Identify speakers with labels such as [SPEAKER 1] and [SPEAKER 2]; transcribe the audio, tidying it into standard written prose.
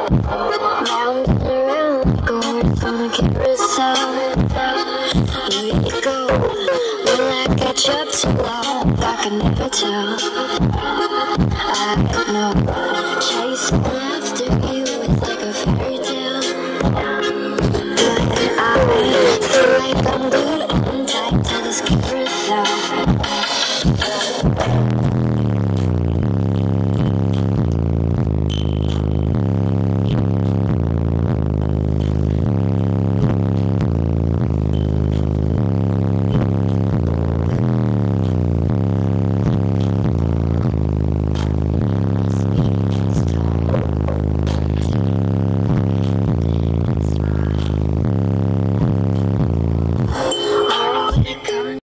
[SPEAKER 1] Round and around, going on a carousel. Where you go? Will I catch up too long? I can never tell. I don't know. Chasing after you is like a fairy tale. But I feel like I'm glued on tight to this camera.